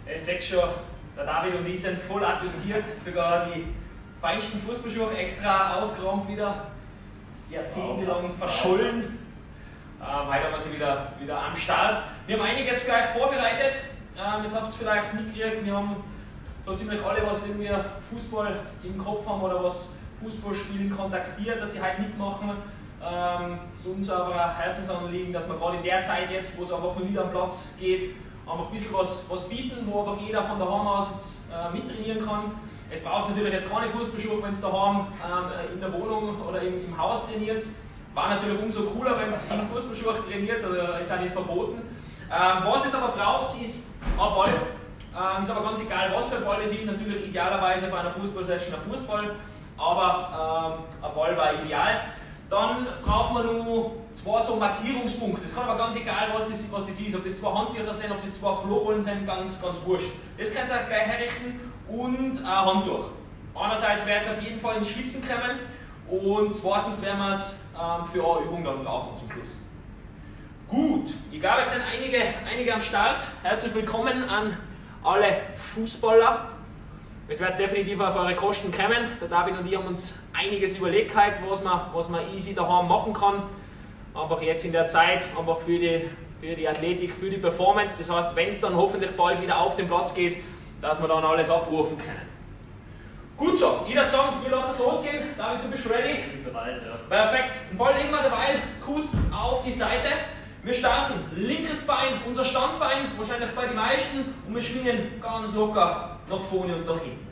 Ich sehe schon, der David und ich sind voll adjustiert, sogar die feinsten Fußballschuhe extra ausgeräumt wieder, jahrzehntelang verschollen. Heute haben wir sie wieder am Start. Wir haben einiges für euch vorbereitet, das habt ihr vielleicht mitgekriegt. Wir haben so ziemlich alle, was irgendwie Fußball im Kopf haben oder was Fußball spielen, kontaktiert, dass sie heute mitmachen. Es ist uns aber ein Herzensanliegen, dass wir gerade in der Zeit jetzt, wo es einfach noch nicht am Platz geht, einfach ein bisschen was bieten, wo einfach jeder von daheim aus jetzt, mittrainieren kann. Es braucht natürlich jetzt keine Fußballschuhe, wenn es daheim in der Wohnung oder im Haus trainiert. War natürlich umso cooler, wenn es in Fußballschuhe trainiert, also ist auch nicht verboten. Was es aber braucht, ist ein Ball. Ist aber ganz egal, was für ein Ball es ist. Natürlich idealerweise bei einer Fußballsession ein Fußball, aber ein Ball war ideal. Dann braucht man nur zwei so Markierungspunkte. Das kann aber ganz egal, was das ist. Ob das zwei Handtücher sind, ob das zwei Klorollen sind, ganz wurscht. Das könnt ihr euch gleich herrichten und ein Handtuch. Einerseits werdet ihr auf jeden Fall ins Schwitzen kommen und zweitens werden wir es für eure Übung dann brauchen zum Schluss. Gut, ich glaube, es sind einige am Start. Herzlich willkommen an alle Fußballer. Es wird definitiv auf eure Kosten kommen. Der David und ich haben uns einiges überlegt, was man easy daheim machen kann. Einfach jetzt in der Zeit, einfach für die Athletik, für die Performance. Das heißt, wenn es dann hoffentlich bald wieder auf den Platz geht, dass wir dann alles abrufen können. Gut so, jeder sagen, wir lassen losgehen. David, du bist ready? Ich bin bereit, ja. Perfekt. Den Ball legen wir derweil kurz auf die Seite. Wir starten linkes Bein, unser Standbein, wahrscheinlich bei den meisten, und wir schwingen ganz locker nach vorne und nach hinten.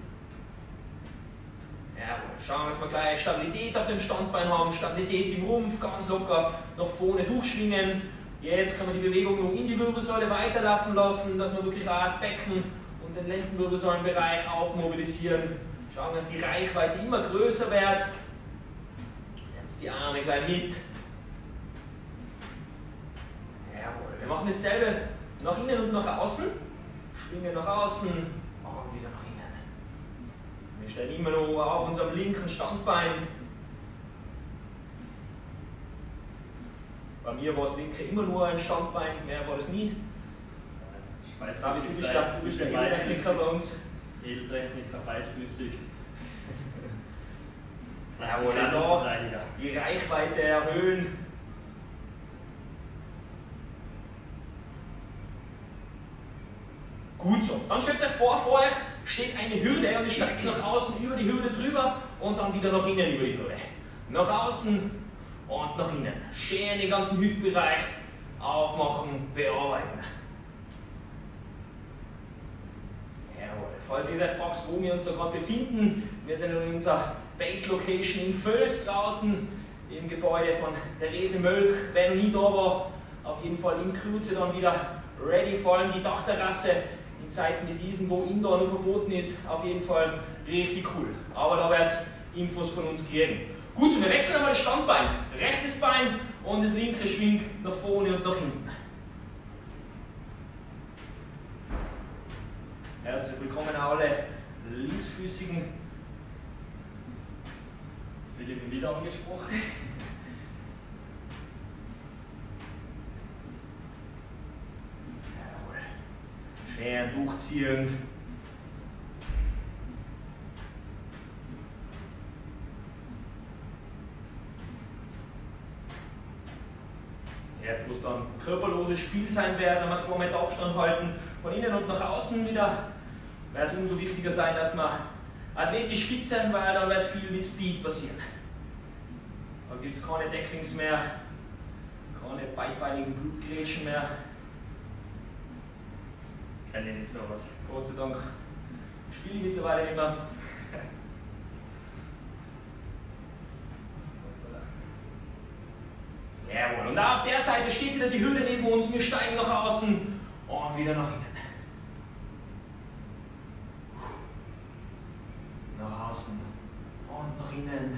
Jawohl. Schauen, dass wir gleich Stabilität auf dem Standbein haben, Stabilität im Rumpf, ganz locker nach vorne durchschwingen. Jetzt kann man die Bewegung noch in die Wirbelsäule weiterlaufen lassen, dass wir wirklich auch das Becken und den Lendenwirbelsäulenbereich aufmobilisieren. Schauen, dass die Reichweite immer größer wird. Jetzt die Arme gleich mit. Jawohl. Wir machen dasselbe nach innen und nach außen. Schwingen nach außen und wieder nach innen. Wir stellen immer noch auf unserem linken Standbein. Bei mir war das linke immer nur ein Standbein, mehr war das nie. David, du bist der Edeltechniker bei uns. Edeltechniker, beidfüßig. Jawohl, da die Reichweite erhöhen. Gut so. Dann stellt euch vor euch steht eine Hürde und ihr steigt nach außen über die Hürde drüber und dann wieder nach innen über die Hürde. Nach außen und nach innen. Schön den ganzen Hüftbereich aufmachen, bearbeiten. Jawohl. Falls ihr euch fragt, wo wir uns da gerade befinden, wir sind in unserer Base Location in Völs draußen im Gebäude von Therese Mölk. Wer noch nie da war, auf jeden Fall in Kürze dann wieder ready, vor allem die Dachterrasse. In Zeiten wie diesen, wo Indoor nur verboten ist, auf jeden Fall richtig cool. Aber da wird es Infos von uns kriegen. Gut, so wir wechseln einmal das Standbein. Rechtes Bein und das linke schwingt nach vorne und nach hinten. Herzlich willkommen alle Linksfüßigen. Philipp wieder angesprochen. Schön durchziehen. Jetzt muss dann körperloses Spiel sein werden, wenn wir 2 Meter Abstand halten, von innen und nach außen wieder. Wird es umso wichtiger sein, dass wir athletisch fit sind, weil dann wird viel mit Speed passieren. Da gibt es keine Decklings mehr, keine beidbeinigen Blutgrätschen mehr. Kenne ich nicht sowas. Gott sei Dank spiele ich mittlerweile nicht mehr. Jawohl, und da auf der Seite steht wieder die Hürde neben uns. Wir steigen nach außen und wieder nach innen. Nach außen und nach innen.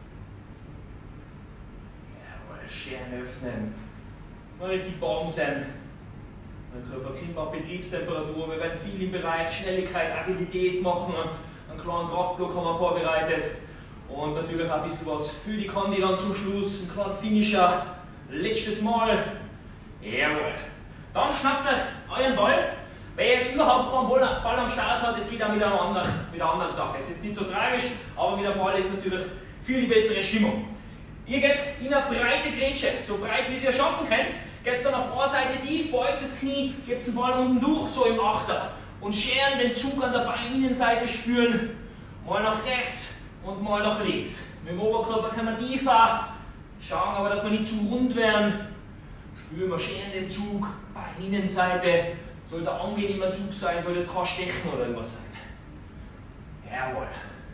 Jawohl, schön öffnen. Mal richtig bouncen. Mein Körper kommt auf Betriebstemperatur, wir werden viel im Bereich Schnelligkeit, Agilität machen, einen kleinen Kraftblock haben wir vorbereitet und natürlich auch ein bisschen was für die Kandi dann zum Schluss, ein kleiner Finisher, letztes Mal, jawohl. Dann schnappt euch euren Ball, wer jetzt überhaupt keinen Ball am Start hat, es geht auch mit einer anderen Sache. Es ist jetzt nicht so tragisch, aber mit dem Ball ist natürlich viel die bessere Stimmung. Ihr geht in eine breite Grätsche, so breit wie ihr schaffen könnt, geht dann auf einer Seite tief, beugt das Knie, gebt den Ball unten durch, so im Achter. Und scheren den Zug an der Beininnenseite spüren, mal nach rechts und mal nach links. Mit dem Oberkörper kann man tiefer, schauen aber, dass wir nicht zu rund werden. Spüren wir scheren den Zug, Beininnenseite, soll der angenehmer Zug sein, soll jetzt kein Stechen oder irgendwas sein. Jawohl.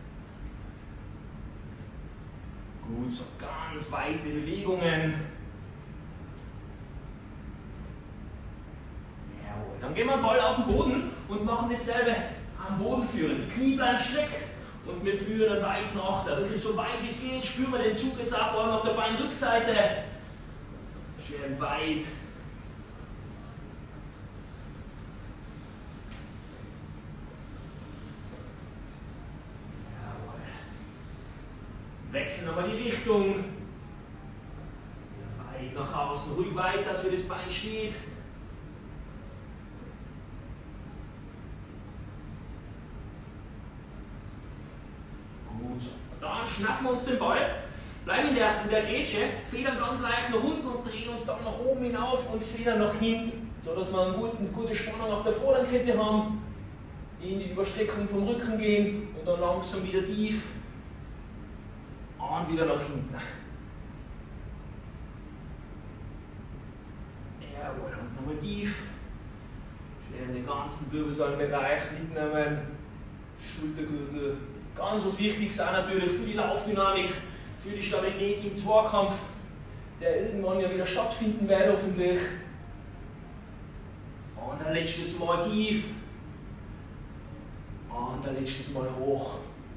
Gut, so ganz weite Bewegungen. Jawohl. Dann gehen wir den Ball auf den Boden und machen dasselbe am Boden führen. Die Knie bleiben streckt und wir führen einen weiten Achter. Wirklich so weit wie es geht, spüren wir den Zug jetzt auch vor allem auf der Beinrückseite. Schön weit. Wechseln nochmal die Richtung. Weit nach außen, ruhig weiter, dass das Bein steht. Gut. Dann schnappen wir uns den Ball, bleiben in der Grätsche, federn ganz leicht nach unten und drehen uns dann nach oben hinauf und federn nach hinten, sodass wir eine gute Spannung auf der Vorderkette haben, in die Überstreckung vom Rücken gehen und dann langsam wieder tief. Und wieder nach hinten. Jawohl, und nochmal tief. Schön den ganzen Wirbelsäulenbereich mitnehmen. Schultergürtel. Ganz was Wichtiges auch natürlich für die Laufdynamik, für die Stabilität im Zweikampf, der irgendwann ja wieder stattfinden wird, hoffentlich. Und ein letztes Mal tief. Und ein letztes Mal hoch.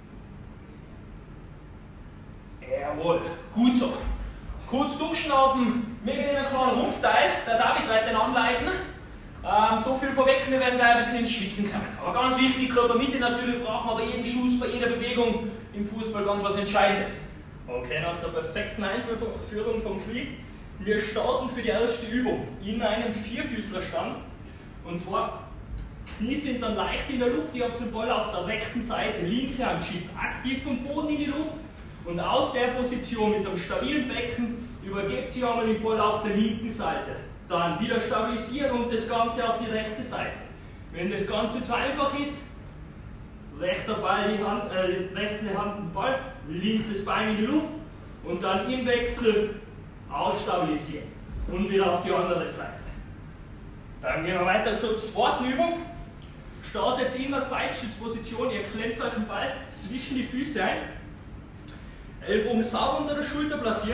Jawohl, gut so. Kurz durchschnaufen, wir gehen in einen kleinen Rumpfteil, der David wird den anleiten. So viel vorweg, wir werden gleich ein bisschen ins Schwitzen kommen. Aber ganz wichtig, Körpermitte natürlich brauchen wir bei jedem Schuss, bei jeder Bewegung im Fußball ganz was Entscheidendes. Okay, nach der perfekten Einführung vom Knie, wir starten für die erste Übung in einem Vierfüßlerstand. Und zwar, Knie sind dann leicht in der Luft, ihr habt den Ball auf der rechten Seite, linke Hand schiebt aktiv vom Boden in die Luft. Und aus der Position mit einem stabilen Becken übergebt ihr einmal den Ball auf der linken Seite. Dann wieder stabilisieren und das Ganze auf die rechte Seite. Wenn das Ganze zu einfach ist, rechte Hand den Ball, links das Bein in die Luft und dann im Wechsel ausstabilisieren. Und wieder auf die andere Seite. Dann gehen wir weiter zur zweiten Übung. Startet in der Seitstützposition, ihr klemmt euch den Ball zwischen die Füße ein. Ellbogen sauber unter der Schulter platzieren.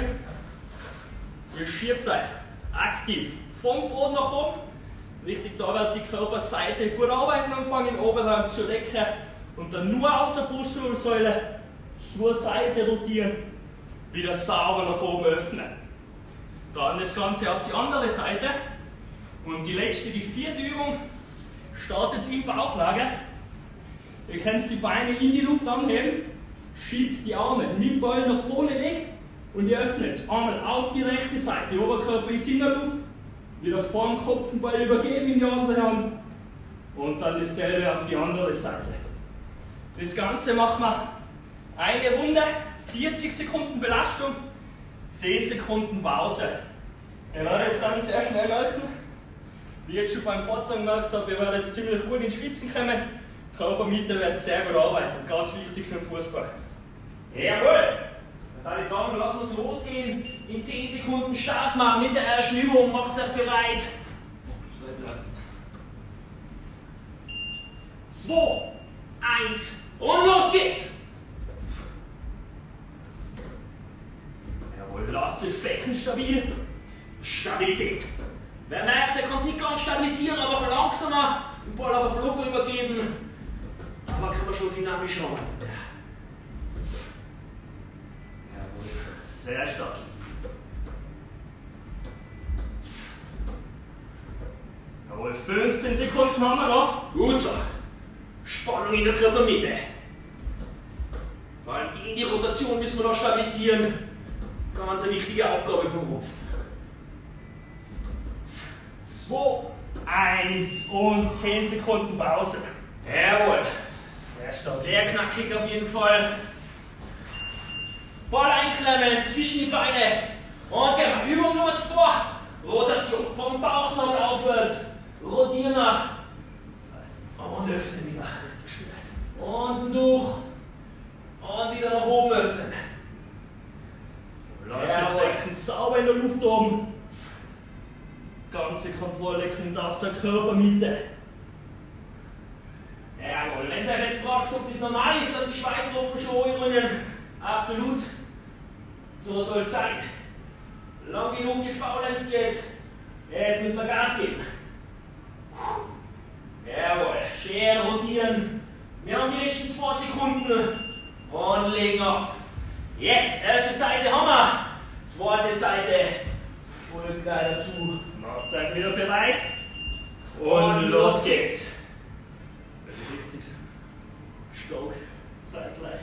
Ihr schiebt euch aktiv vom Boden nach oben. Richtig, da wird die Körperseite gut arbeiten anfangen, den Oberarm zur Decke und dann nur aus der Brustwirbelsäule zur Seite rotieren, wieder sauber nach oben öffnen. Dann das Ganze auf die andere Seite und die letzte, die vierte Übung, startet in Bauchlage. Ihr könnt die Beine in die Luft anheben. Schiebt die Arme, nimmt Ball nach vorne weg und ihr öffnet. Einmal auf die rechte Seite, der Oberkörper ist in der Luft, wieder vor dem Kopf den Ball übergeben in die andere Hand und dann dasselbe auf die andere Seite. Das Ganze machen wir eine Runde, 40 Sekunden Belastung, 10 Sekunden Pause. Ihr werdet jetzt dann sehr schnell merken, wie ich jetzt schon beim Vorzeigen gemerkt habe, wir werden jetzt ziemlich gut ins Schwitzen kommen. Die Körpermitte wird sehr gut arbeiten, ganz wichtig für den Fußball. Jawohl! Dann würde ich sagen, lassen wir es losgehen. In 10 Sekunden starten wir mit der ersten Übung. Macht euch bereit. 2, 1 und los geht's! Jawohl, lasst das Becken stabil. Stabilität. Wer merkt, der kann es nicht ganz stabilisieren, aber verlangsamer. Den Ball auf den Locker übergeben. Aber kann man schon dynamisch arbeiten. Jawohl, sehr stark. Jawohl, 15 Sekunden haben wir noch. Gut so. Spannung in der Körpermitte. Vor allem die Rotation müssen wir noch stabilisieren. Ganz eine wichtige Aufgabe vom Rumpf. 2, 1 und 10 Sekunden Pause. Jawohl. Sehr stark. Sehr knackig auf jeden Fall. Ball einklemmen zwischen die Beine. Und genau, Übung Nummer 2. Rotation vom Bauchnabel aufwärts. Rotieren nach. Und öffnen wieder. Unten durch. Und wieder nach oben öffnen. Lass das Becken sauber in der Luft oben. Ganze Kontrolle kommt aus der Körpermitte. Jawohl, wenn ihr euch jetzt fragt, ob das normal ist, dass die Schweißtropfen schon rinnen, absolut. So soll es sein. Lang genug gefaulenzt jetzt. Jetzt müssen wir Gas geben. Jawohl, scheren, rotieren. Wir haben die letzten 2 Sekunden. Und legen ab. Jetzt, erste Seite haben wir. Zweite Seite. Voll geil dazu. Macht euch wieder bereit. Und los geht's. Richtig stark, zeitgleich.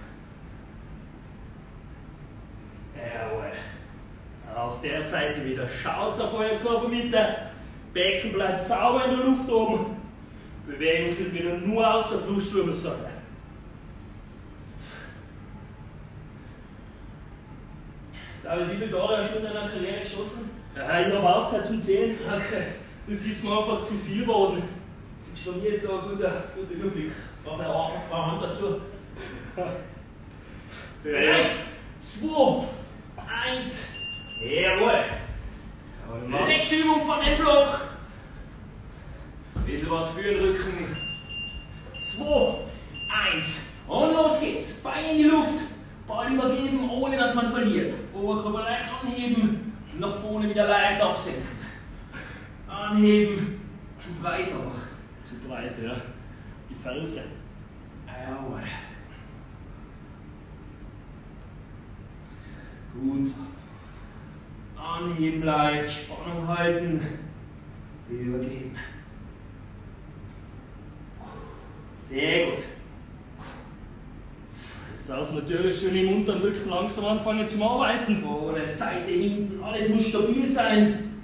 Jawohl. Auf der Seite wieder. Schaut auf eure Körpermitte. Becken bleibt sauber in der Luft oben. Bewegung kommt wieder nur aus der Brustwirbelsäule. David, wie viele Tore hast du in deiner Karriere geschossen? Ja, ich habe aufgehört zum Zählen. Okay. Das ist mir einfach zu viel geworden. Von mir ist da ein guter Überblick. Brauche eine Hand dazu. 3, 2, 1. Jawohl. Letzte Übung von dem Block. Ein bisschen was für den Rücken. 2, 1. Und los geht's. Beine in die Luft. Ball übergeben, ohne dass man verliert. Oberkörper leicht anheben. Nach vorne wieder leicht absenken. Anheben. Zu breit auch. Zu breit, ja. Die Ferse. Jawohl. Gut. Anheben leicht, Spannung halten. Übergeben. Sehr gut. Jetzt darf natürlich schön im unteren Rücken langsam anfangen zum Arbeiten. Vorne, Seite, hinten, alles muss stabil sein.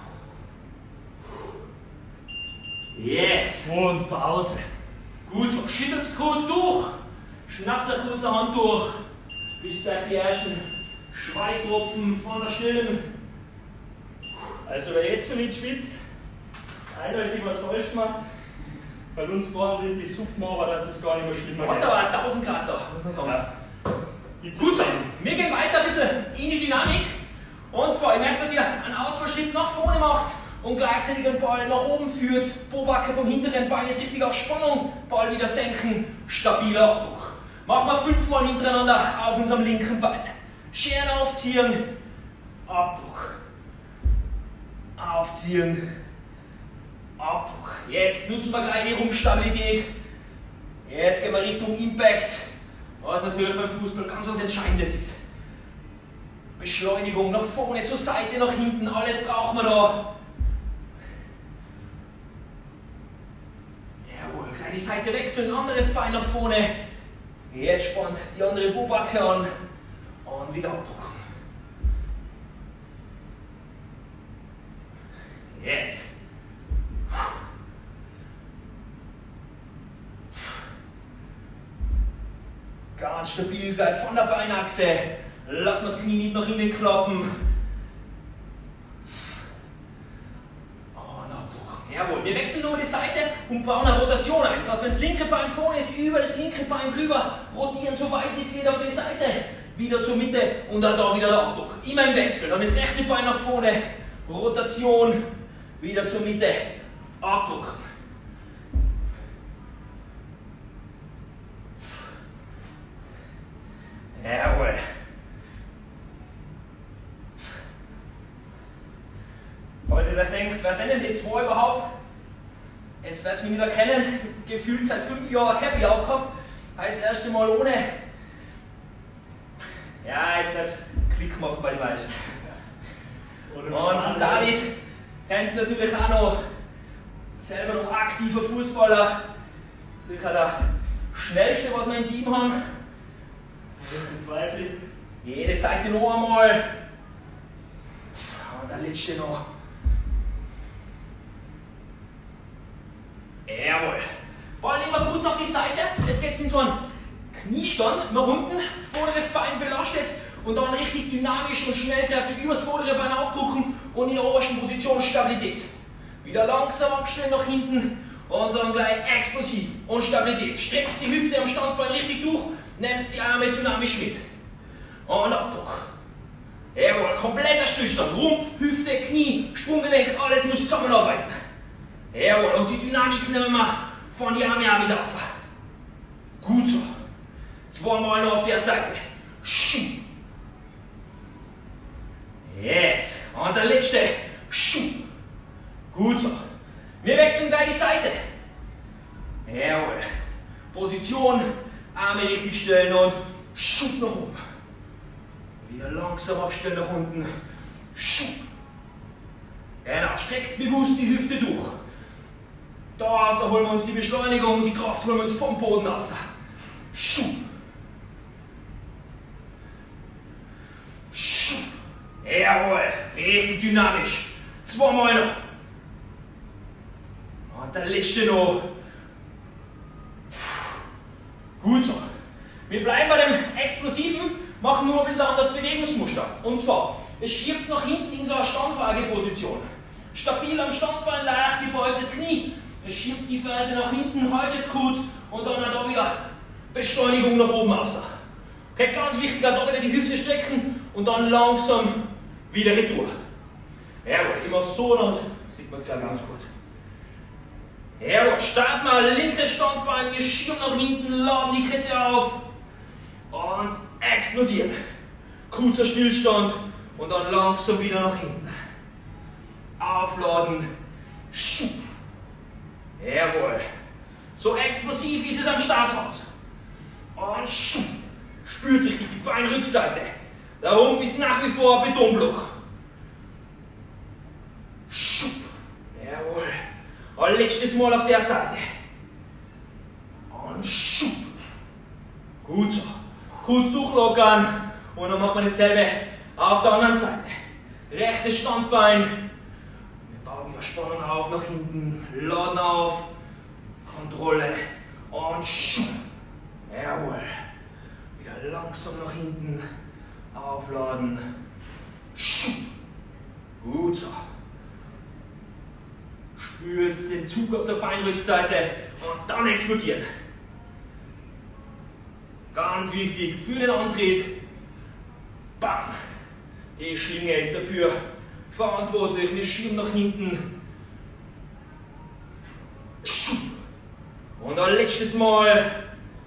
Yes. Und Pause. Gut so, schüttelt es kurz durch. Schnappt euch kurz eine Hand durch. Wischt euch die ersten Schweißtropfen von der Stirn. Also wer jetzt schon nicht schwitzt, eindeutig was falsch gemacht. Bei uns waren die Suppen, aber das ist gar nicht mehr schlimmer. Hat aber 1000 Grad da, muss man sagen. Ja. Gut so, wir gehen weiter ein bisschen in die Dynamik. Und zwar, ich möchte, dass ihr einen Ausfallschritt nach vorne macht und gleichzeitig den Ball nach oben führt. Pobacke vom hinteren Bein ist richtig auf Spannung. Ball wieder senken, stabiler Abdruck. Machen wir 5-mal hintereinander auf unserem linken Bein. Scheren aufziehen, Abdruck. Aufziehen, Abdruck. Jetzt nutzen wir gleich die Rumpfstabilität. Jetzt gehen wir Richtung Impact, was natürlich beim Fußball ganz was Entscheidendes ist. Beschleunigung nach vorne, zur Seite, nach hinten, alles braucht man da. Jawohl, gleich die Seite wechseln, anderes Bein nach vorne. Jetzt spannt die andere Pobacke an und wieder abdrucken. Yes. Ganz stabil gleich von der Beinachse. Lassen wir das Knie nicht nach innen klappen. Und abdrucken. Jawohl, wir wechseln nur die Seite und bauen eine Rotation ein. Das heißt, wenn das linke Bein vorne ist, über das linke Bein drüber, rotieren so weit es geht auf die Seite. Wieder zur Mitte und dann da wieder der Abdruck. Immer im Wechsel. Dann das rechte Bein nach vorne, Rotation. Wieder zur Mitte, Abdruck. Jawohl. Falls ihr das denkt, wer sind denn die zwei überhaupt? Jetzt werdet ihr mich wieder kennen. Gefühlt seit 5 Jahren Cappy aufgehabt. Heute das erste Mal ohne. Ja, jetzt wird es Klick machen bei den meisten. Und David. Kennst du natürlich auch noch, selber noch aktiver Fußballer, sicher der schnellste, was wir im Team haben. Im Zweifel. Jede Seite noch einmal. Und der letzte noch. Jawohl. Ball immer kurz auf die Seite. Jetzt geht es in so einen Kniestand nach unten. Vorderes Bein belastet und dann richtig dynamisch und schnellkräftig übers vordere Bein aufdrücken und in der obersten Position Stabilität. Wieder langsam abstellen nach hinten und dann gleich explosiv und Stabilität. Streckt die Hüfte am Standbein richtig durch, nehmt die Arme dynamisch mit. Und Abdruck. Jawohl, kompletter Stillstand. Rumpf, Hüfte, Knie, Sprunggelenk, alles muss zusammenarbeiten. Jawohl, und die Dynamik nehmen wir von die Arme auch wieder raus. Gut so. Zweimal noch auf der Seite. Yes. Und der letzte. Gut so. Wir wechseln gleich die Seite. Jawohl. Position, Arme richtig stellen und schub nach oben. Wieder langsam abstellen nach unten. Schub. Genau, streckt bewusst die Hüfte durch. Da holen wir uns die Beschleunigung, die Kraft holen wir uns vom Boden aus. Schub. Schub. Jawohl, richtig dynamisch. Zweimal noch. Und der letzte noch. Gut so. Wir bleiben bei dem Explosiven, machen nur ein bisschen anderes Bewegungsmuster. Und zwar, es schiebt nach hinten in so eine Standwaage-Position. Stabil am Standbein, leicht gebeugtes Knie. Es schiebt die Ferse nach hinten, haltet kurz und dann da wieder Beschleunigung nach oben raus. Okay, ganz wichtig, auch da wieder die Hüfte strecken und dann langsam wieder retour. Jawohl, immer so, dann sieht man es gleich ganz gut. Jawohl, starten wir, linkes Standbein, wir schieben nach hinten, laden die Kette auf und explodieren. Kurzer Stillstand und dann langsam wieder nach hinten. Aufladen, schub. Jawohl. So explosiv ist es am Starthaus. Und schub. Spürt sich die Beinrückseite. Der Rumpf ist nach wie vor ein Betonblock. Schub. Jawohl. Und letztes Mal auf der Seite. Und schub. Gut so. Kurz durchlockern. Und dann machen wir dasselbe auf der anderen Seite. Rechtes Standbein. Wir bauen wieder Spannung auf nach hinten. Laden auf. Kontrolle. Und schub. Jawohl. Wieder langsam nach hinten. Aufladen. Schub. Gut so. Spürt den Zug auf der Beinrückseite und dann explodieren. Ganz wichtig für den Antritt. Bam. Die Schlinge ist dafür verantwortlich. Wir schieben nach hinten. Schub. Und ein letztes Mal.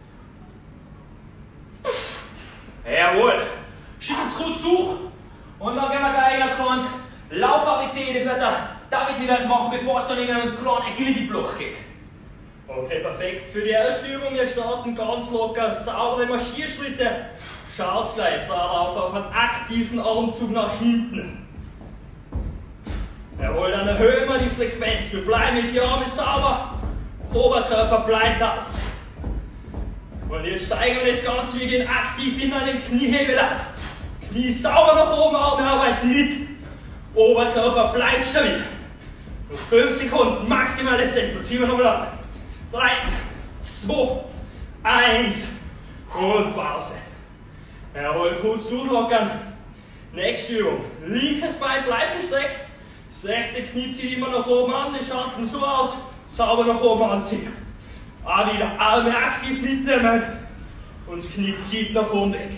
Jawohl. Schüttelt kurz durch. Und dann gehen wir gleich ein kleines Lauf-ABC. Das wird der David mit euch machen, bevor es dann in einen kleinen Agility-Block geht. Okay, perfekt. Für die erste Übung, wir starten ganz locker, saubere Marschierschritte. Schaut gleich darauf, auf einen aktiven Armzug nach hinten. Jawohl, dann erhöhen wir die Frequenz. Wir bleiben mit den Armen sauber. Oberkörper bleibt auf. Und jetzt steigern wir das Ganze, wir gehen aktiv in einen Kniehebel auf. Knie sauber nach oben, Arme arbeiten mit. Oberkörper bleibt stabil. Noch 5 Sekunden, maximales Tempo. Ziehen wir nochmal an. 3, 2, 1 und Pause. Jawohl, kurz durchlockern. Nächste Übung. Linkes Bein bleibt gestreckt. Das rechte Knie zieht immer nach oben an. Die Schatten so aus. Sauber nach oben anziehen. Auch wieder Arme aktiv mitnehmen. Und das Knie zieht nach oben weg.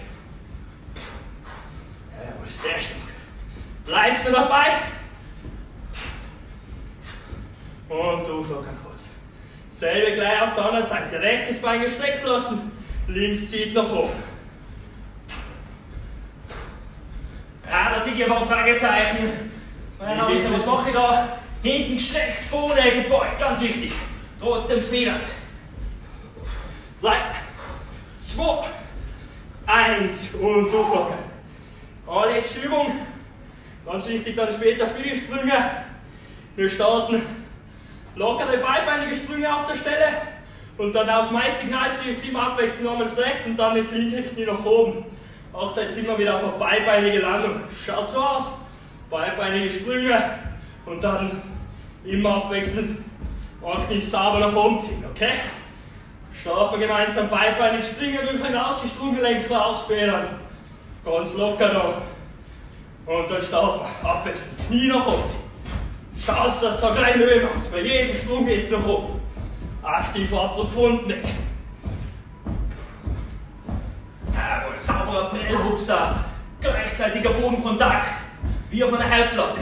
Jawohl, sehr stark. Bleibst du dabei? Und durchlockern kurz. Selbe gleich auf der anderen Seite. Rechtes Bein gestreckt lassen. Links zieht nach oben. Ja, da sehe ich aber ein Fragezeichen. Was mache ich da? Hinten gestreckt, vorne gebeugt, ganz wichtig. Trotzdem federnd. 3, 2, 1 und durchlockern. Letzte Übung. Ganz wichtig dann später für die Sprünge. Wir starten lockere beibeinige Sprünge auf der Stelle und dann auf mein Signal ziehe ich immer abwechselnd nochmal das rechte und dann das linke Knie nach oben. Auch da jetzt immer wieder auf eine beibeinige Landung. Schaut so aus. Beibeinige Sprünge und dann immer abwechselnd Und Knie sauber nach oben ziehen, okay? Starten wir gemeinsam beidbeinig springen, durch hinaus, die Sprunggelenke rausfedern. Ganz locker da. Und dann starten wir. Abwechselnd. Knie nach oben ziehen. Schaust, dass du da gleich Höhe machst. Bei jedem Sprung geht es nach oben. Aktiver Abdruck von unten weg. Jawohl, sauberer Prellhupser. Gleichzeitiger Bodenkontakt. Wie auf einer Halbplatte.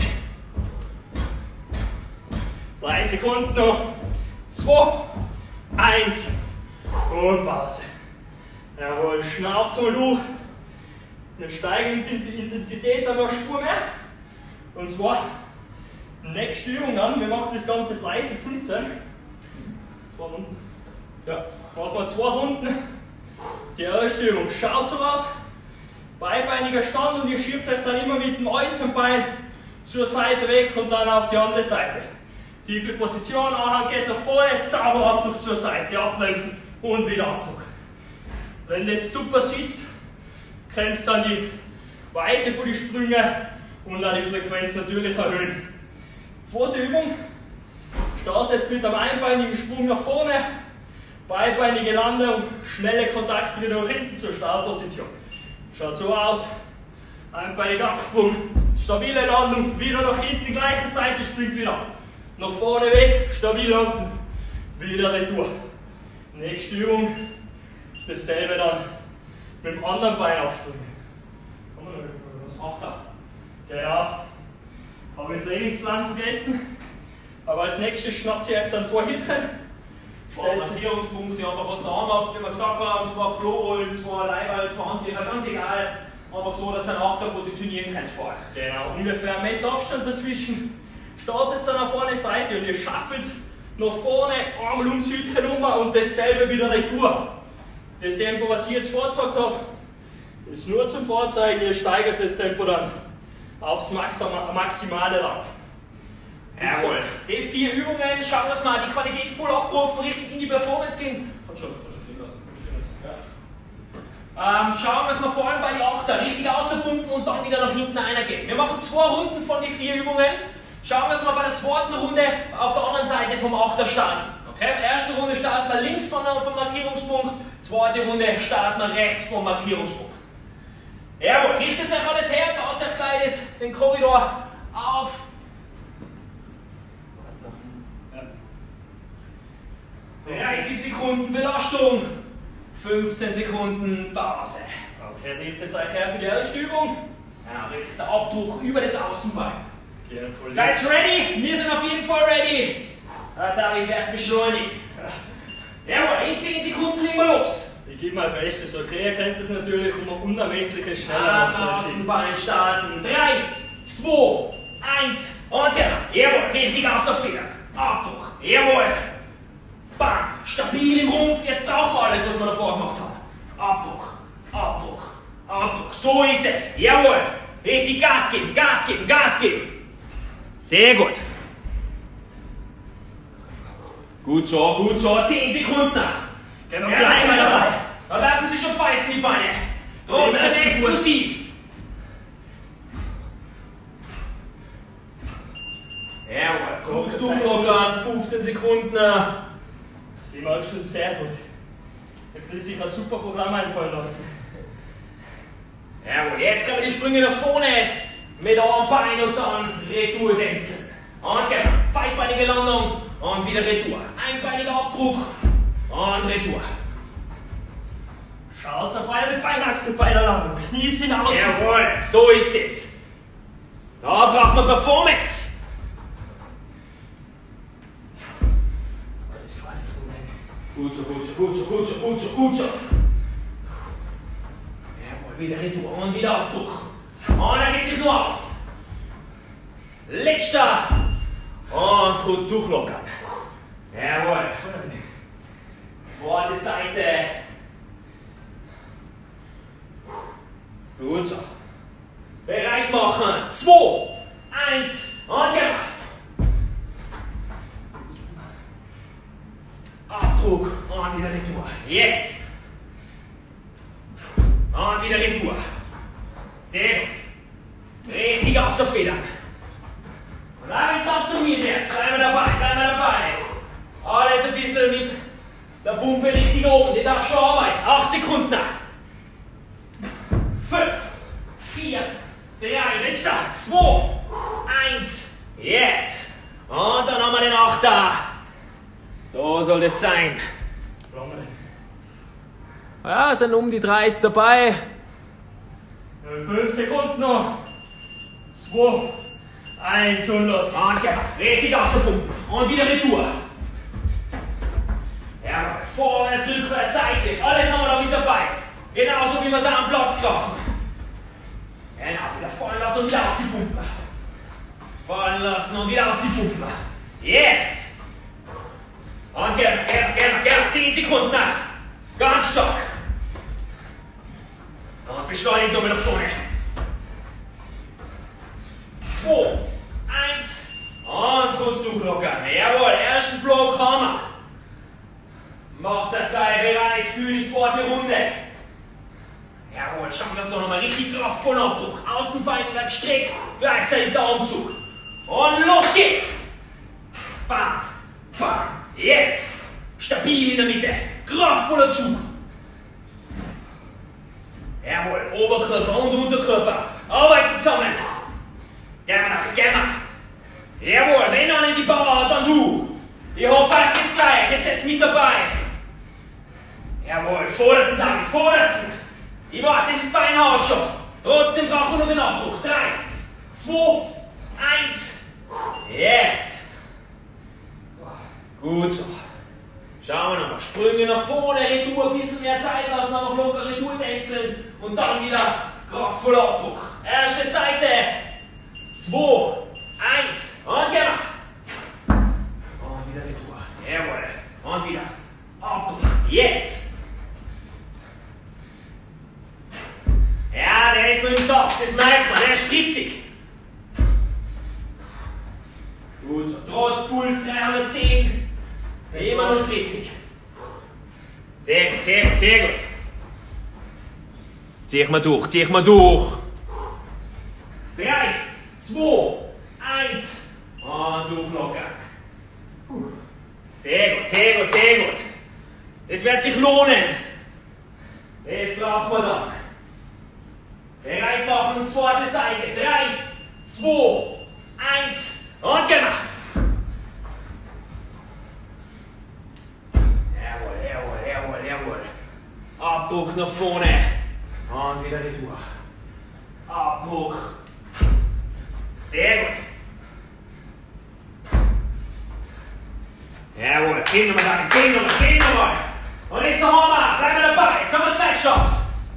3 Sekunden noch. 2, 1 und Pause. Jawohl, schnauft mal durch. Eine steigende Intensität, dann noch eine Spur mehr. Und zwar nächste Übung dann. Wir machen das Ganze 30, 15. 2 Runden. Ja, machen wir 2 Runden. Die erste Übung schaut so aus. Beibeiniger Stand und ihr schiebt euch dann immer mit dem äußeren Bein zur Seite weg und dann auf die andere Seite. Tiefe Position, Anhang geht nach vorne, sauber Abdruck zur Seite, abbremsen und wieder Abdruck. Wenn das super sitzt, kannst du dann die Weite von den Sprüngen und auch die Frequenz natürlich erhöhen. Zweite Übung, startet jetzt mit einem einbeinigen Sprung nach vorne, beidbeinige Landung, schnelle Kontakte wieder nach hinten zur Startposition. Schaut so aus, einbeiniger Absprung, stabile Landung, wieder nach hinten, die gleiche Seite, springt wieder ab. Nach vorne weg, stabil landen, wieder retour. Nächste Übung, dasselbe dann mit dem anderen Bein aufspringen. Achter. Genau. Habe den Trainingsplan vergessen. Aber als nächstes schnappt ihr euch dann 2 Hilfen. 2 Markierungspunkte, einfach was du anmachst, wie wir gesagt haben, 2 Klorollen, 2 Leihwald, 2 Handtücher, ganz egal. Einfach so, dass du einen Achter positionieren kannst vor euch. Genau, ungefähr 1 Meter Abstand dazwischen. Startet dann auf eine Seite und ihr schaffelt nach vorne, einmal ums Hütchen rum und dasselbe wieder retour. Das Tempo, was ich jetzt vorgezeigt habe, ist nur zum Vorzeigen, ihr steigert das Tempo dann aufs Maximale rauf. Jawohl. Die 4 Übungen, schauen wir uns mal, die Qualität voll abrufen, richtig in die Performance gehen. Schauen wir uns mal vor allem bei den Achter, richtig außerpumpen und dann wieder nach hinten reingehen. Wir machen 2 Runden von den 4 Übungen. Schauen wir uns mal bei der zweiten Runde auf der anderen Seite vom Achter starten. Okay, erste Runde starten wir links vom Markierungspunkt, zweite Runde starten wir rechts vom Markierungspunkt. Jawohl, richtet euch alles her, baut euch gleich den Korridor auf. 30 Sekunden Belastung, 15 Sekunden Pause. Okay, richtet euch her für die erste Übung. Ja, richtig der Abdruck über das Außenbein. Okay, seid ready? Wir sind auf jeden Fall ready. David wird beschleunigen. Jawohl, in 10 Sekunden legen wir los. Ich gebe mein Bestes, okay? Ihr kennt es natürlich um unermessliches schneller machen. Außenbein starten. 3, 2, 1 und genau. Jawohl, richtig ausfedern. Abdruck. Jawohl. Bam. Stabil im Rumpf. Jetzt brauchen wir alles, was wir davor gemacht haben. Abdruck, Abdruck, Abdruck. So ist es. Jawohl. Richtig Gas geben, Gas geben, Gas geben. Sehr gut. Gut so, 10 Sekunden. Genau, ja, einmal dabei. Da bleiben Sie schon pfeifen, die Beine. Trotzdem explosiv. Jawohl, gut durchlockern, 15 Sekunden. Das ist immer schon sehr gut. Da will sich ein super Programm einfallen lassen. Jawohl, jetzt können wir die Sprünge nach vorne mit einem Bein und dann Retour tanzen. Und genau, beidbeinige Landung und wieder Retour. Einbeiniger Abdruck und Retour. Schaut auf eure Beinachsen bei der Landung. Knie sind außen. Jawohl, so ist es. Da braucht man Performance. Gut so, gut so, gut so, gut so, gut so, gut so. Jawohl, wieder Retour und wieder Abdruck. Und dann geht es sich nur aus. Letzter. Und kurz durchlockern. Jawohl. Zweite Seite. Gut so. Bereit machen. 2, 1 und gemacht. Abdruck und wieder Retour. Jetzt. Und wieder Retour. Sehr gut. Richtig ausfedern. Und da wird es absolviert jetzt. Bleiben wir dabei, bleiben wir dabei. bisschen mit der Pumpe richtig oben. Die darf schon arbeiten. 8 Sekunden. 5, 4, 3, letzter, 2, 1. Yes. Und dann haben wir den 8 da. So soll das sein. Ja, sind um die 30 dabei. 5 Sekunden noch. 2, 1 und los geht's. Und gehen wir. Richtig auspumpen. Und wieder Retour. Ja, vorwärts, rückwärts, seitlich. Alles haben wir da mit dabei. Genauso wie wir es am Platz brauchen. Genau, wieder fallen lassen und wieder auspumpen. Fallen lassen und wieder auspumpen. Yes. Und gehen wir. 10 Sekunden nach. Ganz stark. Und beschleunigt nochmal nach vorne. 2, 1. Und kurz durchlockern. Jawohl, ersten Block haben wir. Macht euch gleich bereit für die zweite Runde. Jawohl, schauen wir das doch nochmal richtig kraftvoll Abdruck. Außenbein gestreckt, gleichzeitig der Umzug. Und los geht's. Bam, bam, yes. Stabil in der Mitte, kraftvoller Zug. Jawohl, Oberkörper und Unterkörper arbeiten zusammen. Gehen wir. Jawohl, wenn einer die Power hat, dann du. Ich hoffe, euch geht's gleich, ihr seid mit dabei. Jawohl, vordersten David, vordersten. Ich weiß, das ist Beinhaut schon. Trotzdem brauchen wir noch den Abdruck. 3, 2, 1. Yes. Gut so. Schauen wir nochmal. Sprünge nach vorne, Retour, ein bisschen mehr Zeit lassen, einfach locker Retour wechseln und dann wieder kraftvoller Abdruck. Erste Seite. 2, 1. Und gehen wir. Und wieder Retour. Jawohl. Und wieder. Abdruck. Yes. Ja, der ist noch im Saft, das merkt man, der ist spritzig. Gut, so, trotz Puls 310, immer noch spritzig. Sehr gut, sehr gut, sehr gut. Zieh ich mal durch, zieh ich mal durch. 3, 2, 1 und durchlockern. Sehr gut, sehr gut, sehr gut. Das wird sich lohnen. Das brauchen wir dann. Bereit machen, zweite Seite. 3, 2, 1 und gemacht. Jawohl, jawohl, jawohl, jawohl. Abdruck nach vorne. Und wieder Retour. Abdruck. Sehr gut. Jawohl, gehen wir mal, gehen wir mal, gehen wir mal. Und jetzt noch einmal, bleiben wir dabei. Jetzt haben wir es gleich geschafft.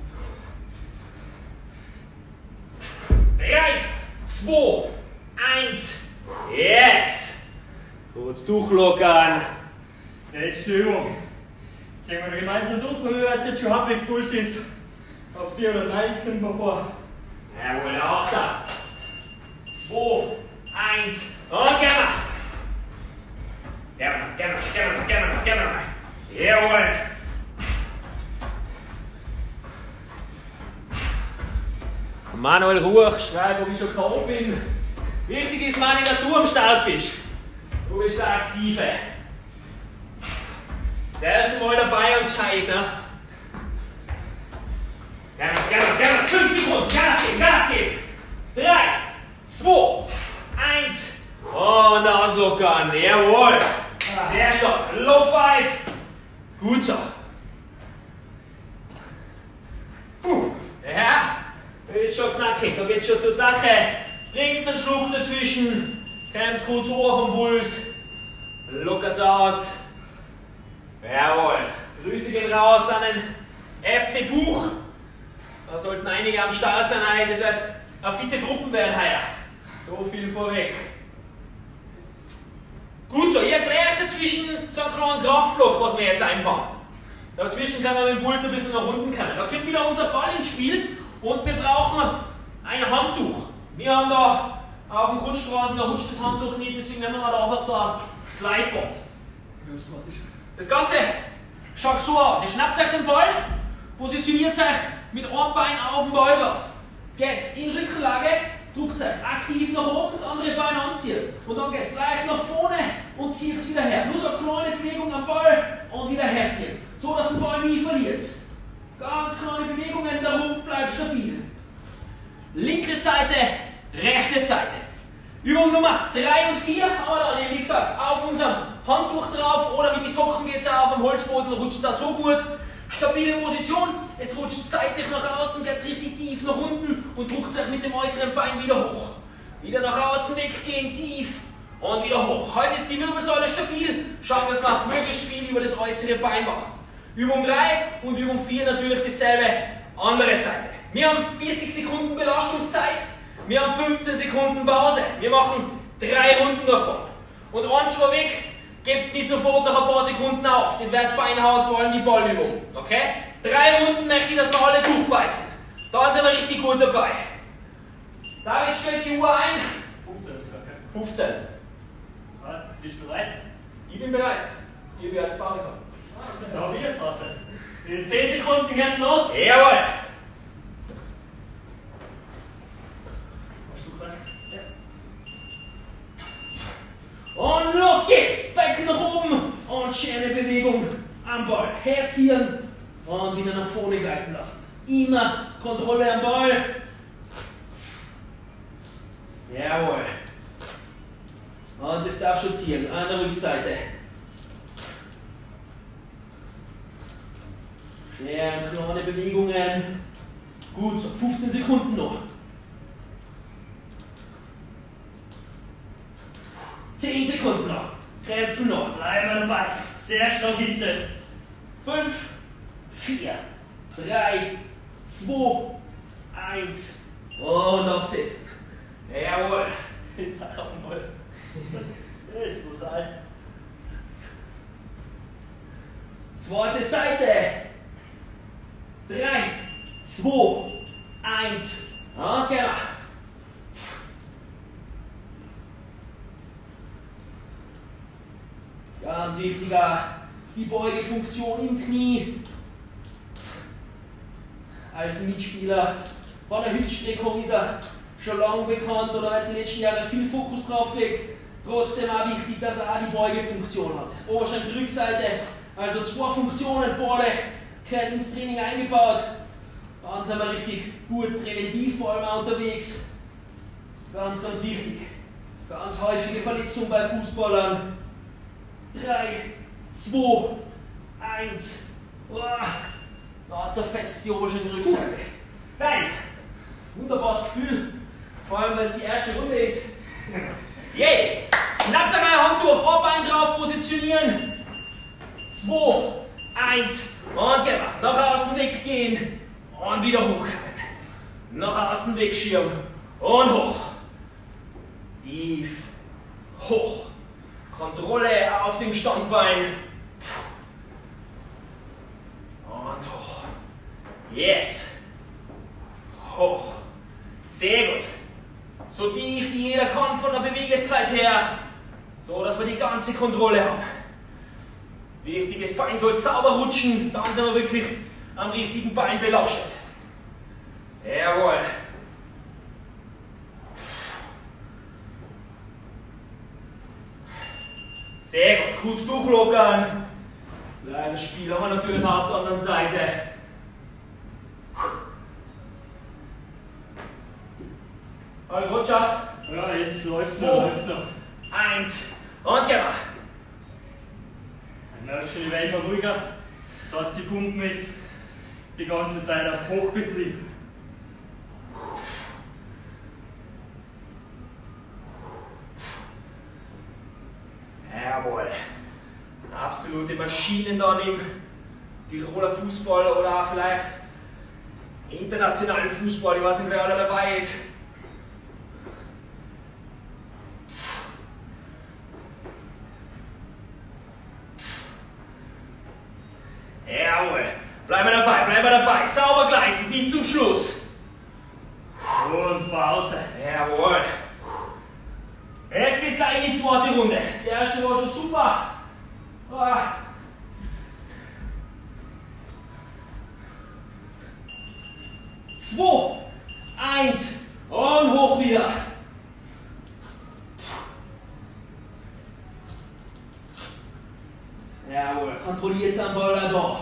3, 2, 1. Yes. Kurz durchlockern. Letzte Übung. Ziehen wir gemeinsam durch, wenn wir jetzt schon happy Puls ist. Auf 490 kommen wir vor. Jawohl, der Achter. 2, 1 und gehen wir. Jawohl. Manuel Ruch schreibt, ob ich schon K.O. bin. Wichtig ist, Mani, dass du am Start bist. Du bist der Aktive. Das erste Mal dabei und gescheit, ne? Gerne. 5 Sekunden. Gas geben. 3, 2, 1. Und auslockern. Jawohl. Sehr stark. Low 5. Gut so. Ja. Das ist schon knackig, da geht's schon zur Sache. Trinkt einen Schluck dazwischen, kommst kurz hoch am Puls, lockert's aus. Jawohl, Grüße gehen raus an den FC Buch. Da sollten einige am Start sein, das wird eine fitte Truppen werden heuer. So viel vorweg. Gut so, ich erkläre euch dazwischen so einen kleinen Kraftblock, was wir jetzt einbauen. Dazwischen kann man mit dem Puls ein bisschen nach unten kommen. Da kommt wieder unser Ball ins Spiel. Und wir brauchen ein Handtuch. Wir haben da auf den Kunststraßen, da rutscht das Handtuch nicht, deswegen nehmen wir da einfach so ein Slideboard. Das Ganze schaut so aus. Ihr schnappt euch den Ball, positioniert euch mit einem Bein auf den Ball drauf. Geht's in Rückenlage, drückt euch aktiv nach oben, das andere Bein anziehen. Und dann geht's leicht nach vorne und zieht wieder her. Nur so eine kleine Bewegung am Ball. wieder herziehen, so dass du den Ball nie verlierst. Ganz kleine Bewegungen, der Rumpf bleibt stabil. Linke Seite, rechte Seite. Übung Nummer 3 und 4 haben wir dann, wie gesagt, auf unserem Handtuch drauf oder mit den Socken geht es auch auf dem Holzboden, rutscht es auch so gut. Stabile Position, es rutscht seitlich nach außen, geht es richtig tief nach unten und drückt sich mit dem äußeren Bein wieder hoch. Wieder nach außen weggehen, tief und wieder hoch. Haltet jetzt die Wirbelsäule stabil, schauen, dass wir möglichst viel über das äußere Bein machen. Übung 3 und Übung 4 natürlich dasselbe, andere Seite. Wir haben 40 Sekunden Belastungszeit, wir haben 15 Sekunden Pause. Wir machen 3 Runden davon. Und eins vorweg, gebt es nicht sofort nach ein paar Sekunden auf. Das wird Beinhaut, vor allem die Ballübung. Okay? 3 Runden möchte ich, dass wir alle durchbeißen. Dann sind wir richtig gut dabei. David stellt die Uhr ein. 15 ist okay. 15. Was? Bist du bereit? Ich bin bereit. Ihr werdet es fahren können. Okay. Ja, wie ist Pause? In 10 Sekunden geht's los. Jawohl. Hast du bereit? Ja. Und los geht's. Becken nach oben und schöne Bewegung am Ball. Herziehen und wieder nach vorne gleiten lassen. Immer Kontrolle am Ball. Jawohl. Und das darf schon ziehen, an der Rückseite. Schön, kleine Bewegungen. Gut, so 15 Sekunden noch. 10 Sekunden noch. Kämpfen noch. Bleiben wir dabei. Sehr stark ist es. 5, 4, 3, 2, 1 und absetzen. Jawohl. Ich sag auf den Ball. Das ist brutal. Zweite Seite. 3, 2, 1. Okay. Ganz wichtiger, die Beugefunktion im Knie. Als Mitspieler bei der Hüftstreckung ist er schon lange bekannt oder hat in den letzten Jahren viel Fokus drauf gelegt. Trotzdem auch wichtig, dass er auch die Beugefunktion hat. Oberschenkel, Rückseite, also 2 Funktionen, beide gehören ins Training eingebaut. Dann sind wir richtig gut präventiv vor allem auch unterwegs. Ganz, ganz wichtig. Ganz häufige Verletzungen bei Fußballern. 3, 2, 1. Ganz so fest die Oberschenkel, Rückseite. Nein! Wunderbares Gefühl. Vor allem, weil es die erste Runde ist. Yay! Schnappt euch euer Handtuch, Oberbein drauf positionieren. 2, 1 und gehen wir. Nach außen weggehen und wieder hochkommen. Nach außen wegschirmen und hoch. Tief. Hoch. Kontrolle auf dem Standbein. Und hoch. Yes. Hoch. Sehr gut. So tief wie jeder kann von der Beweglichkeit her, so dass wir die ganze Kontrolle haben. Wichtig, das Bein soll sauber rutschen, dann sind wir wirklich am richtigen Bein belastet. Jawohl. Sehr gut, kurz durchlockern. Gleiches Spiel haben wir natürlich auch auf der anderen Seite. Alles Rutscher. Ja, jetzt läuft noch. 1 und gehen wir. Dann merkst du, die werden immer ruhiger. Das heißt, die Pumpen ist die ganze Zeit auf Hochbetrieb. Jawohl. Absolute Maschinen dann im Tiroler Fußball oder auch vielleicht internationalen Fußball. Ich weiß nicht, wer alle dabei ist. Jawohl. Bleiben wir dabei. Sauber gleiten bis zum Schluss. Und Pause. Jawohl. Es geht gleich in die zweite Runde. Die erste war schon super. 2, 1 und hoch wieder. Jawohl, kontrolliert am Ball da.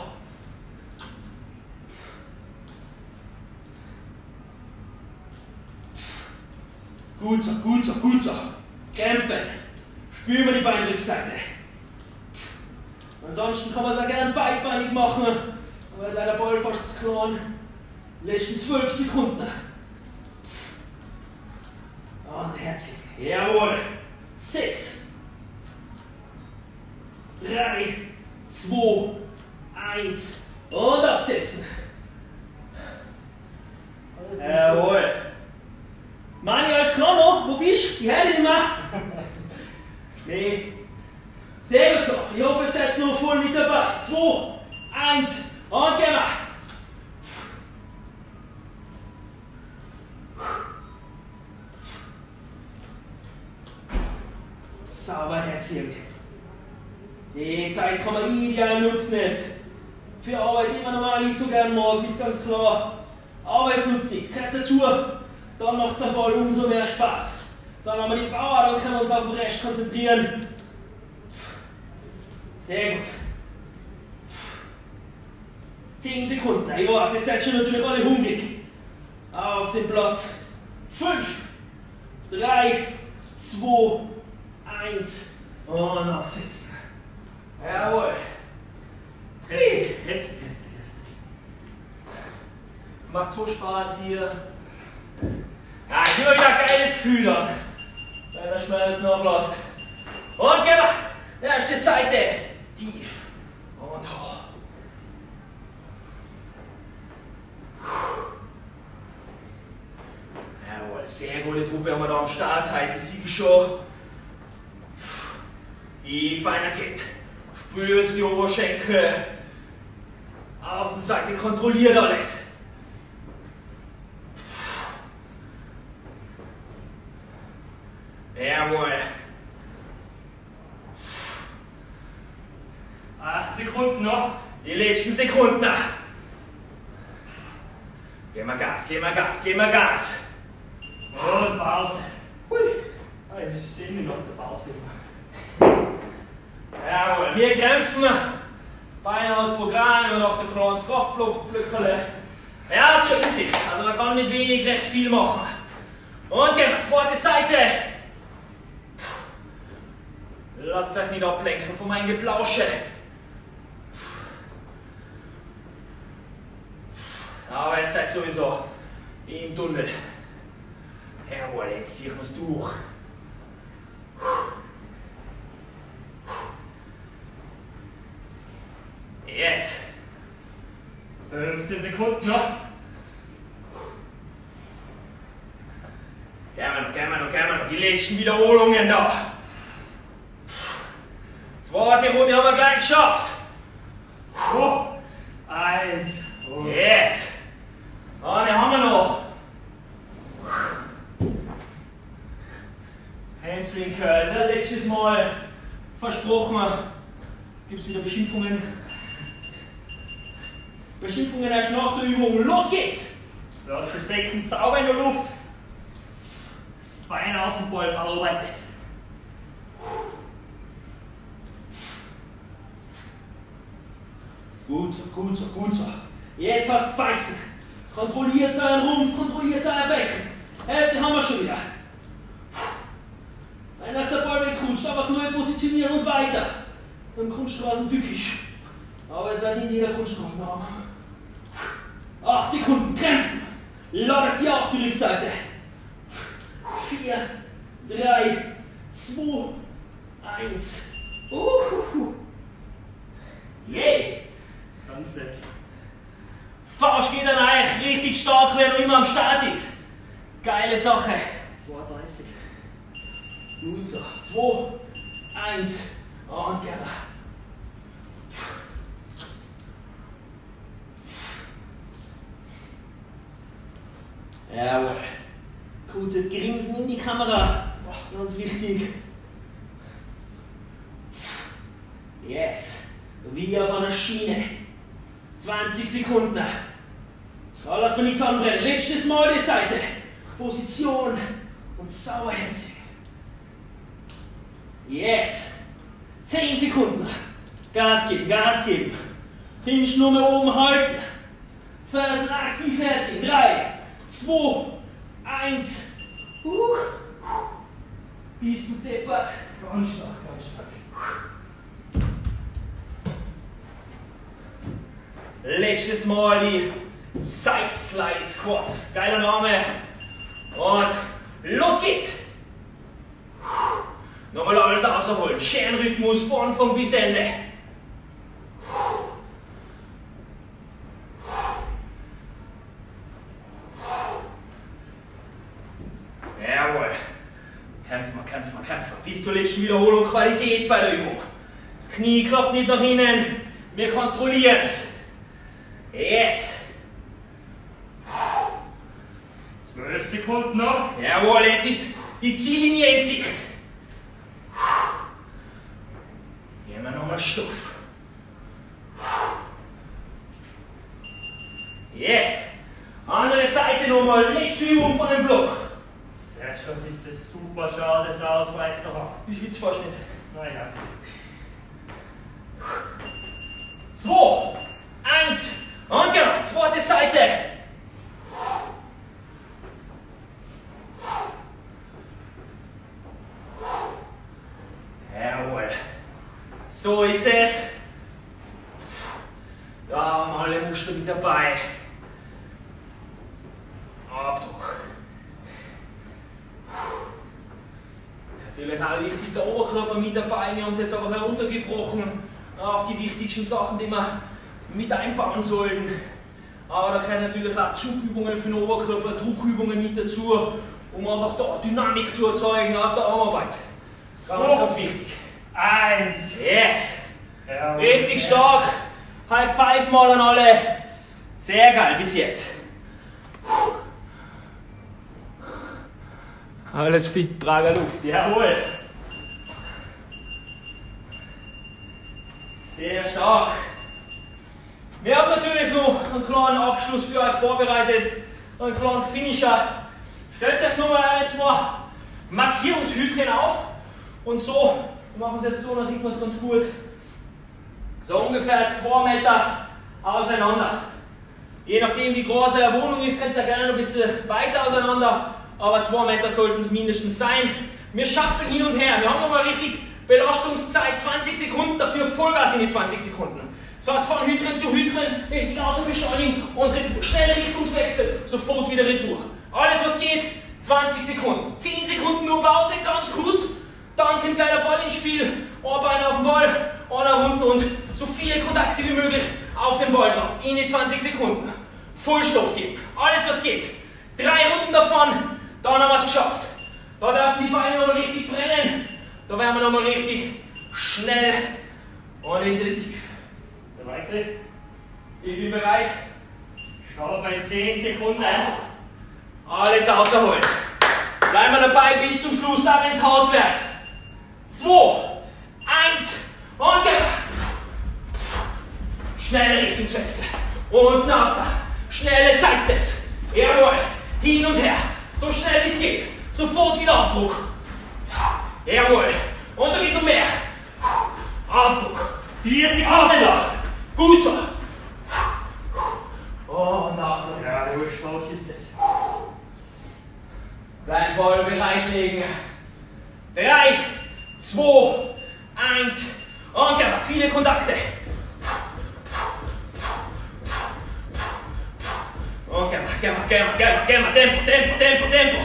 Gut so, gut so, gut so. Kämpfen. Spüren wir die Beinrückseite. Ansonsten kann man es auch gerne beidbeinig machen, weil der Ball fast zu klein. Letzten 12 Sekunden. Und herzlich. Jawohl. 6, 3, 2, 1 und absetzen. Jawohl. Mani als Chrono, wo bist du? Die Hände nicht mehr. Nee. Sehr gut so. Ich hoffe, ihr seid noch voll mit dabei. 2, 1 und gehen wir. Sauber herziehen. Die Zeit kann man ideal nutzen jetzt. Für Arbeit, die man normal nicht so gern mag, ist ganz klar. Aber es nutzt nichts. Gehört dazu, dann macht es am Ball umso mehr Spaß. Dann haben wir die Power, dann können wir uns auf den Rest konzentrieren. Sehr gut. 10 Sekunden. Ich weiß, ihr seid schon natürlich alle hungrig. Auf den Platz. 5, 3, 2, 1 und aufsetzen. Jawohl. Kräftig. Macht so Spaß hier. Ja, ich habe wieder ein geiles Gefühl dann, weil der Schmerz nachlässt. Und gehen wir. Erste Seite. Tief und hoch. Jawohl, sehr gute Truppe haben wir da am Start heute. Sie schon. Die feiner geht. Spürt die Oberschenkel. Außenseite kontrolliert alles. Jawohl. 8 Sekunden noch. Die letzten Sekunden. Gehen wir Gas, gehen wir Gas, gehen wir Gas. Und Pause. Hui. Ich sehe mich auf der Pause. Jawohl, wir kämpfen. Beine als Programm und auf der kleinen Kraftblöckerle. Ja, das ist schon easy. Also man kann mit wenig recht viel machen. Und gehen wir, zweite Seite. Lasst euch nicht ablenken von meinem Geplausche. Aber ihr seid sowieso im Tunnel. Jawohl, jetzt ziehen wir es durch. Yes. 15 Sekunden noch. Gehen wir noch. Die letzten Wiederholungen da. Zweite Runde haben wir gleich geschafft. 2, 1. Yes. Eine haben wir noch. Hamstring Curls. Ja, letztes Mal versprochen. Gibt es wieder Beschimpfungen? Beschimpfungen erst nach der Übung. Los geht's! Lasst das Becken sauber in der Luft. Das Bein auf den Ball arbeitet. Gut so. Jetzt was beißen. Kontrolliert euren Rumpf, kontrolliert euer Becken. Hälfte haben wir schon wieder. Wenn euch der Ball wegrutscht, einfach neu positionieren und weiter. Beim Kunststraßen tückisch. Aber es wird nicht jeder Kunststraßen haben. 8 Sekunden, kämpfen. Lagert sie auf die Rückseite. 4, 3, 2, 1. Yay! Ganz nett. Faust geht an euch richtig stark, wenn er immer am Start ist. Geile Sache. 2,30. Gut so. 2, 1 und gehen wir. Jawohl. Kurzes Grinsen in die Kamera. Ganz wichtig. Yes. Wie auf einer Schiene. 20 Sekunden. Da lassen wir nichts anbrennen. Letztes Mal die Seite. Position und sauberherzig. Yes. 10 Sekunden. Gas geben, Gas geben. Zehenschnur oben halten. Fersen aktiv herziehen. 3, 2, 1. Bist du deppert? Ganz stark, ganz stark. Letztes Mal die Side Slide Squats. Geiler Name. Und los geht's. Nochmal alles rausholen. Schönen Rhythmus von Anfang bis Ende. Jawohl. Kämpfen wir, kämpfen wir, kämpfen wir. Bis zur letzten Wiederholung Qualität bei der Übung. Das Knie klappt nicht nach innen. Wir kontrollieren es. Yes. 12 Sekunden noch. Jawohl, jetzt ist die Ziellinie in Sicht. Geben wir nochmal Stoff. Yes. Andere Seite nochmal. Letzte Übung von dem Block. Sehr schön, ist es super schade, das ausweicht noch ab. Wie schwitzt fast nicht. Naja. 2, 1. Und genau, zweite Seite. Jawohl. So ist es. Da haben wir alle Muster mit dabei. Abdruck. Natürlich auch wichtig, der Oberkörper mit dabei. Wir haben es jetzt aber heruntergebrochen auf die wichtigsten Sachen, die wir mit einbauen sollten. Aber da können natürlich auch Zugübungen für den Oberkörper, Druckübungen mit dazu, um einfach da Dynamik zu erzeugen aus der Armarbeit. Ganz, ganz wichtig. 1. Yes! Ja, Richtig stark. High five mal an alle. Sehr geil bis jetzt. Alles fit, Prager Luft. Jawohl. Sehr stark. Wir haben natürlich noch einen kleinen Abschluss für euch vorbereitet, einen kleinen Finisher. Stellt euch nur mal eine, zwei Markierungshütchen auf und so, wir machen es jetzt so, dann sieht man es ganz gut, so ungefähr 2 Meter auseinander. Je nachdem wie groß eure Wohnung ist, könnt ihr gerne noch ein bisschen weiter auseinander, aber 2 Meter sollten es mindestens sein. Wir schaffen hin und her, wir haben nochmal richtig Belastungszeit, 20 Sekunden, dafür Vollgas in die 20 Sekunden. Das heißt, von Hydren zu Hydren, richtig außer beschleunigen und Retour. Schnelle Richtungswechsel, sofort wieder Retour. Alles was geht, 20 Sekunden. 10 Sekunden nur Pause, ganz kurz. Dann kommt gleich der Ball ins Spiel. Ein Bein auf den Ball, einer unten und so viele Kontakte wie möglich auf den Ball drauf. In die 20 Sekunden. Vollstoff geben. Alles was geht. 3 Runden davon, dann haben wir es geschafft. Da dürfen die Beine noch richtig brennen. Da werden wir nochmal richtig schnell und intensiv. Bereit? Ich bin bereit. Start bei 10 Sekunden. Alles außerholen. Bleiben wir dabei bis zum Schluss, ab ins hart wird. 2, 1 und gehen. Schnelle Richtungswechsel. Und Nasa. Schnelle Sidesteps. Jawohl. Hin und her. So schnell wie es geht. Sofort wieder Abdruck. Jawohl. Und da geht noch mehr. Abdruck. 4 Sekunden. Gut so. Oh, Nase. Ja, so stark ist das. Dein Ball bereitlegen. 3, 2, 1 und gehen wir. Viele Kontakte. Und gehen wir. Tempo.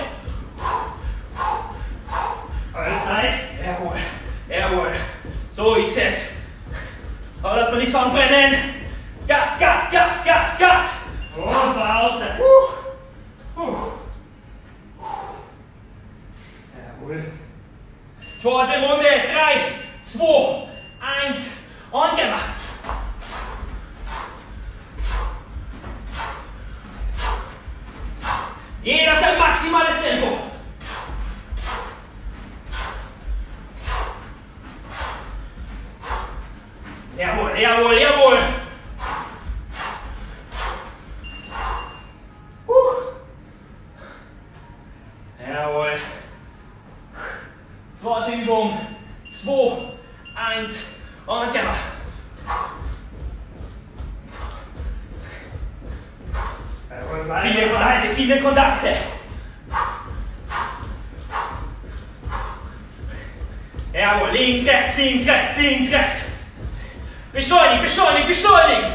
Alle Zeit. Jawohl. So ist es. Aber lass mal nichts anbrennen. Gas. Und Pause. Jawohl. Zweite Runde. 3, 2, 1 und gehen wir. Jeder sein maximales Tempo. Jawohl. Jawohl. Zweite Übung. 2, 1 und gehen wir. Viele Kontakte. Jawohl, links, rechts, links, rechts, links, rechts. Beschleunigt, beschleunigt, beschleunigt.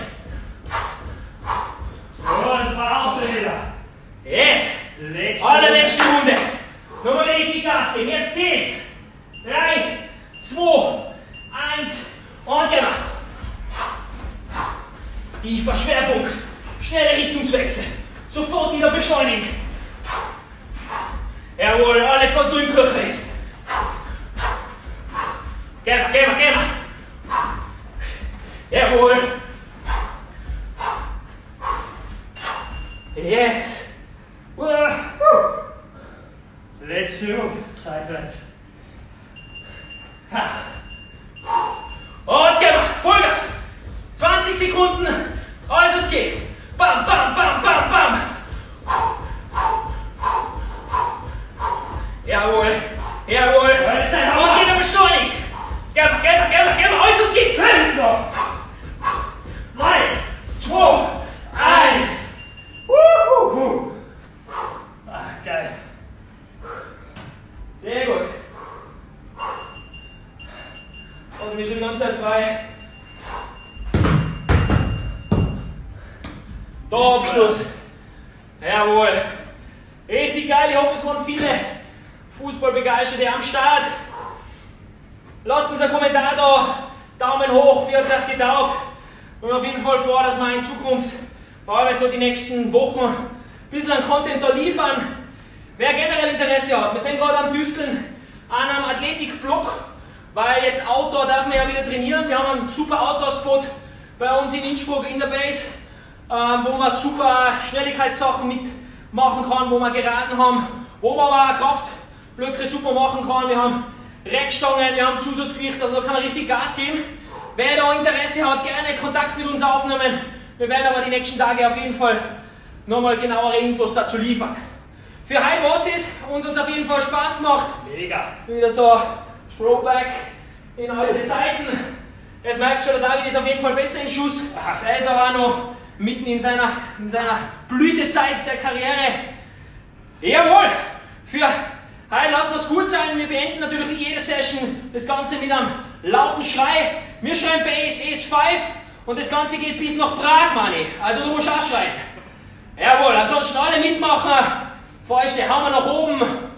Und Pause wieder. Yes. Allerletzte Runde. Nochmal richtig Gas geben. Jetzt zählt's. 3, 2, 1 und genau. Tiefer Schwerpunkt. Schneller Richtungswechsel. Sofort wieder beschleunigen. Jawohl, alles was du im Körper ist. Geh mal, geh mal, geh mal. Jawohl. Yes. Letzte Runde. Seitwärts. Und geh mal. Vollgas. 20 Sekunden. Alles was geht. Bam, bam, bam, bam, bam. Jawohl. Jawohl. Und wieder beschleunigt. Geh mal, geh mal, geh mal, geh mal. Alles was geht. 12 noch. 3, 2, 1. Ach, geil. Sehr gut. Also wir schon die ganze Zeit frei. Da Abschluss. Jawohl. Richtig geil. Ich hoffe, es waren viele Fußballbegeisterte am Start. Lasst uns einen Kommentar da. Daumen hoch. Wie hat es euch getaugt? Wir haben auf jeden Fall vor, dass wir in Zukunft, vor allem so die nächsten Wochen, ein bisschen an Content da liefern. Wer generell Interesse hat, wir sind gerade am Düfteln an einem Athletik-Block, weil jetzt Outdoor darf man ja wieder trainieren. Wir haben einen super Outdoor-Spot bei uns in Innsbruck in der Base, wo man super Schnelligkeitssachen mitmachen kann, wo wir Geraden haben, wo man aber auch Kraftblöcke super machen kann. Wir haben Reckstangen, wir haben Zusatzgewicht, also da kann man richtig Gas geben. Wer da Interesse hat, gerne Kontakt mit uns aufnehmen. Wir werden aber die nächsten Tage auf jeden Fall nochmal genauere Infos dazu liefern. Für heute war es das. Uns auf jeden Fall Spaß gemacht. Mega. Wieder so Throwback in alte Zeiten. Jetzt merkt schon, der David ist auf jeden Fall besser in Schuss. Er ist aber auch noch mitten in seiner Blütezeit der Karriere. Jawohl! Für heute lassen wir es gut sein. Wir beenden natürlich jede Session das Ganze mit einem lauten Schrei. Wir schreien Base, Ace 5 und das Ganze geht bis nach Prag, Manni. Also du musst auch schreien. Jawohl, ansonsten alle mitmachen. Fäuste, Hammer nach oben.